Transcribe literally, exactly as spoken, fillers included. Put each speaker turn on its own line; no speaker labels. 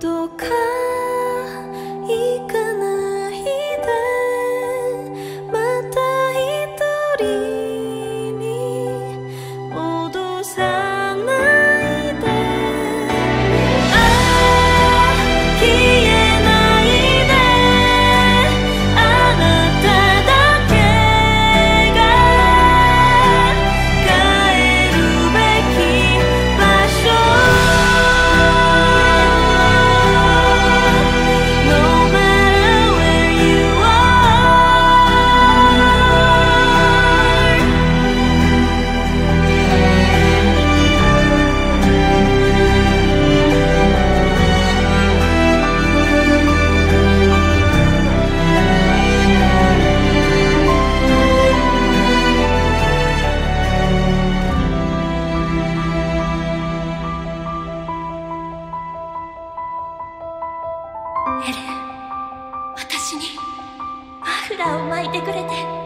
どか行かないでまた一人に戻さないでああ消えないであなただけが帰るべき場所 No matter where you are エレン、私にマフラーを巻いてくれて